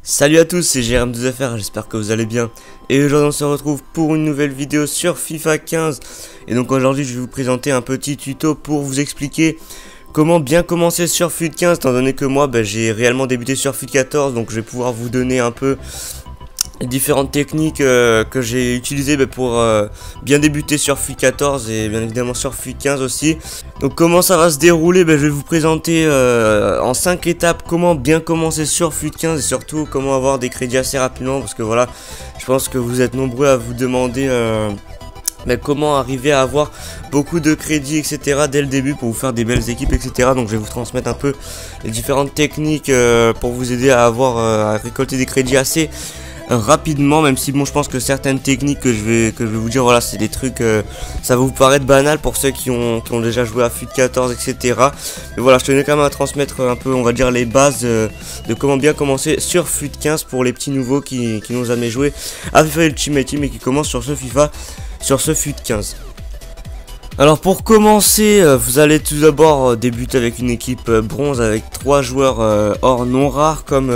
Salut à tous, c'est Jérém2FR, j'espère que vous allez bien. Et aujourd'hui on se retrouve pour une nouvelle vidéo sur FIFA 15. Et donc aujourd'hui je vais vous présenter un petit tuto pour vous expliquer comment bien commencer sur FUT 15. Étant donné que moi j'ai réellement débuté sur FUT 14, donc je vais pouvoir vous donner un peu les différentes techniques que j'ai utilisées pour bien débuter sur FUT 14 et bien évidemment sur FUT 15 aussi. Donc comment ça va se dérouler, je vais vous présenter en 5 étapes comment bien commencer sur FUT 15 et surtout comment avoir des crédits assez rapidement, parce que voilà, je pense que vous êtes nombreux à vous demander comment arriver à avoir beaucoup de crédits etc dès le début pour vous faire des belles équipes etc. Donc je vais vous transmettre un peu les différentes techniques pour vous aider à avoir à récolter des crédits assez rapidement, même si bon je pense que certaines techniques que je vais vous dire, voilà, c'est des trucs ça va vous paraître banal pour ceux qui ont déjà joué à FUT 14 etc. Mais voilà, je tenais quand même à transmettre un peu, on va dire, les bases de comment bien commencer sur FUT 15 pour les petits nouveaux qui n'ont jamais joué à FIFA Ultimate Team et qui commencent sur ce FUT 15. Alors pour commencer, vous allez tout d'abord débuter avec une équipe bronze avec 3 joueurs or non rares comme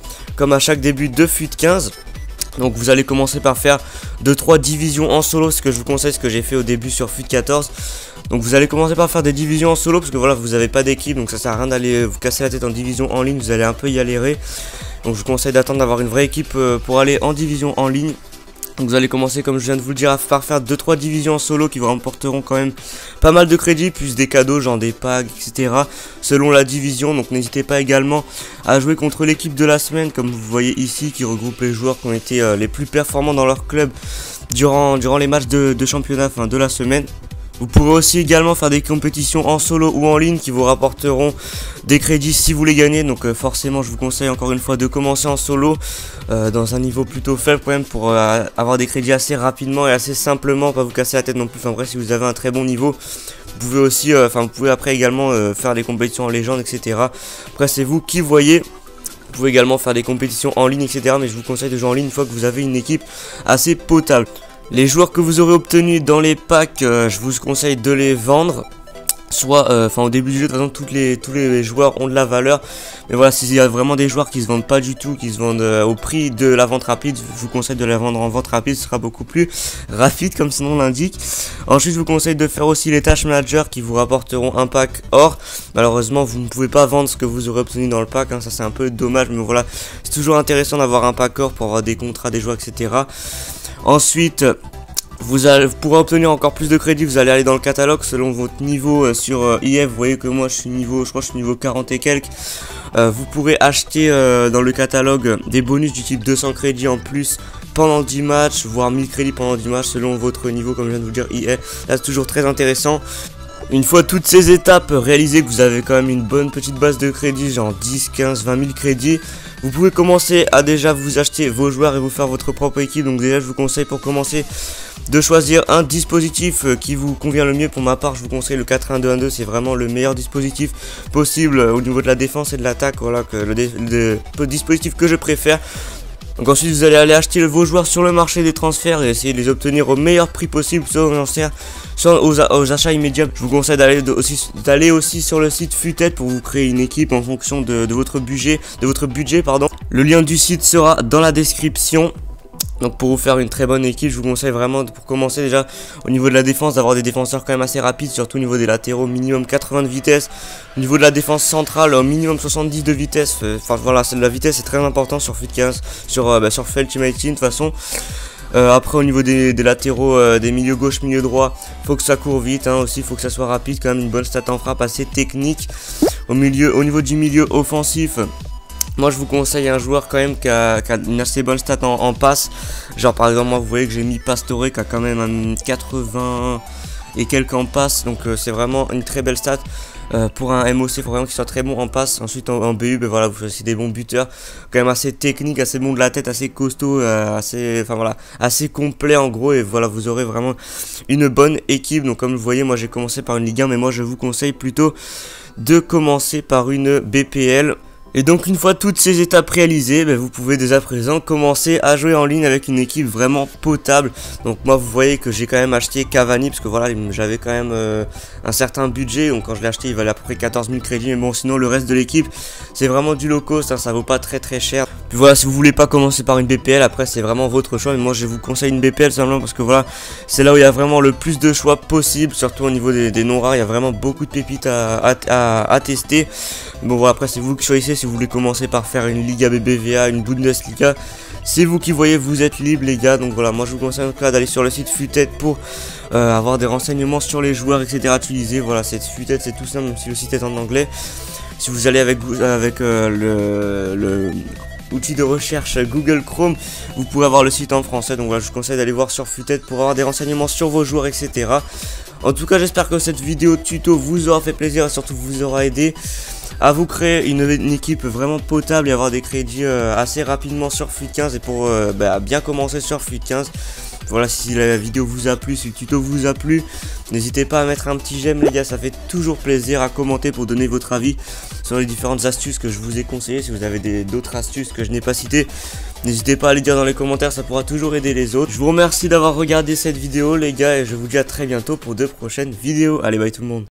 à chaque début de FUT 15. Donc vous allez commencer par faire 2-3 divisions en solo, ce que je vous conseille, ce que j'ai fait au début sur FUT 14. Donc vous allez commencer par faire des divisions en solo parce que voilà, vous n'avez pas d'équipe, donc ça sert à rien d'aller vous casser la tête en division en ligne, vous allez un peu y galérer. Donc je vous conseille d'attendre d'avoir une vraie équipe pour aller en division en ligne. Donc vous allez commencer, comme je viens de vous le dire, par faire 2-3 divisions en solo qui vous remporteront quand même pas mal de crédits, plus des cadeaux, genre des packs, etc. selon la division. Donc n'hésitez pas également à jouer contre l'équipe de la semaine, comme vous voyez ici, qui regroupe les joueurs qui ont été les plus performants dans leur club durant les matchs de championnat de la semaine. Vous pourrez aussi également faire des compétitions en solo ou en ligne qui vous rapporteront des crédits si vous les gagnez. Donc forcément je vous conseille encore une fois de commencer en solo dans un niveau plutôt faible quand même pour avoir des crédits assez rapidement et assez simplement, pas vous casser la tête non plus. Enfin bref, si vous avez un très bon niveau, vous pouvez aussi, vous pouvez après également faire des compétitions en légende etc. Après c'est vous qui voyez. Vous pouvez également faire des compétitions en ligne etc. Mais je vous conseille de jouer en ligne une fois que vous avez une équipe assez potable. Les joueurs que vous aurez obtenus dans les packs, je vous conseille de les vendre. Soit, au début du jeu, de toute façon, tous les joueurs ont de la valeur. Mais voilà, s'il y a vraiment des joueurs qui se vendent pas du tout, qui se vendent au prix de la vente rapide, je vous conseille de les vendre en vente rapide, ce sera beaucoup plus rapide comme son nom l'indique. Ensuite, je vous conseille de faire aussi les tâches manager qui vous rapporteront un pack or. Malheureusement, vous ne pouvez pas vendre ce que vous aurez obtenu dans le pack, ça c'est un peu dommage, mais voilà, c'est toujours intéressant d'avoir un pack or pour avoir des contrats des joueurs, etc. Ensuite, vous pourrez obtenir encore plus de crédits, vous allez aller dans le catalogue selon votre niveau sur IF. Vous voyez que moi je crois que je suis niveau 40 et quelques. Vous pourrez acheter dans le catalogue des bonus du type 200 crédits en plus pendant 10 matchs, voire 1000 crédits pendant 10 matchs selon votre niveau, comme je viens de vous dire, IF. Là c'est toujours très intéressant. Une fois toutes ces étapes réalisées, que vous avez quand même une bonne petite base de crédits, genre 10, 15, 20 000 crédits, vous pouvez commencer à déjà vous acheter vos joueurs et vous faire votre propre équipe. Donc déjà je vous conseille pour commencer de choisir un dispositif qui vous convient le mieux. Pour ma part je vous conseille le 4-1-2-1-2, c'est vraiment le meilleur dispositif possible au niveau de la défense et de l'attaque. Voilà le dispositif que je préfère. Donc ensuite vous allez aller acheter vos joueurs sur le marché des transferts et essayer de les obtenir au meilleur prix possible, soit aux achats immédiats. Je vous conseille d'aller aussi sur le site FUTED pour vous créer une équipe en fonction de votre budget, pardon. Le lien du site sera dans la description. Donc pour vous faire une très bonne équipe, je vous conseille vraiment pour commencer déjà au niveau de la défense d'avoir des défenseurs quand même assez rapides, surtout au niveau des latéraux, minimum 80 de vitesse. Au niveau de la défense centrale, au minimum 70 de vitesse. Enfin voilà, la vitesse est très important sur FUT 15, sur FUT Ultimate Team de toute façon. Après au niveau des latéraux, des milieux gauche, milieu droit, faut que ça court vite aussi, faut que ça soit rapide, quand même une bonne stat en frappe assez technique. Au niveau du milieu offensif, moi je vous conseille un joueur quand même qui a une assez bonne stat en passe. Genre par exemple moi vous voyez que j'ai mis Pastore qui a quand même un 80 et quelques en passe. Donc c'est vraiment une très belle stat. Pour un MOC il faut vraiment qu'il soit très bon en passe. Ensuite en BU voilà, vous choisissez des bons buteurs, quand même assez technique, assez bon de la tête, assez costaud, assez complet en gros. Et voilà, vous aurez vraiment une bonne équipe. Donc comme vous voyez, moi j'ai commencé par une Ligue 1, mais moi je vous conseille plutôt de commencer par une BPL. Et donc une fois toutes ces étapes réalisées, vous pouvez dès à présent commencer à jouer en ligne avec une équipe vraiment potable. Donc moi vous voyez que j'ai quand même acheté Cavani parce que voilà j'avais quand même un certain budget. Donc quand je l'ai acheté il valait à peu près 14 000 crédits. Mais bon sinon le reste de l'équipe c'est vraiment du low cost, hein, ça vaut pas très cher. Puis voilà, si vous voulez pas commencer par une BPL, après c'est vraiment votre choix. Mais moi je vous conseille une BPL simplement parce que voilà c'est là où il y a vraiment le plus de choix possible. Surtout au niveau des non rares, il y a vraiment beaucoup de pépites à tester. Bon voilà, après c'est vous qui choisissez si vous voulez commencer par faire une Liga BBVA, une Bundesliga. C'est vous qui voyez, vous êtes libre les gars. Donc voilà, moi je vous conseille en tout cas d'aller sur le site Futed pour avoir des renseignements sur les joueurs etc à utiliser. Voilà, cette Futed c'est tout simple même si le site est en anglais. Si vous allez avec le outil de recherche Google Chrome, vous pouvez avoir le site en français. Donc voilà, je vous conseille d'aller voir sur Futed pour avoir des renseignements sur vos joueurs etc. En tout cas j'espère que cette vidéo tuto vous aura fait plaisir et surtout vous aura aidé à vous créer une équipe vraiment potable et avoir des crédits assez rapidement sur FUT15 et pour bien commencer sur FUT15. Voilà, si la vidéo vous a plu, si le tuto vous a plu, n'hésitez pas à mettre un petit j'aime les gars, ça fait toujours plaisir, à commenter pour donner votre avis sur les différentes astuces que je vous ai conseillées. Si vous avez d'autres astuces que je n'ai pas citées, n'hésitez pas à les dire dans les commentaires, ça pourra toujours aider les autres. Je vous remercie d'avoir regardé cette vidéo les gars et je vous dis à très bientôt pour de prochaines vidéos. Allez bye tout le monde.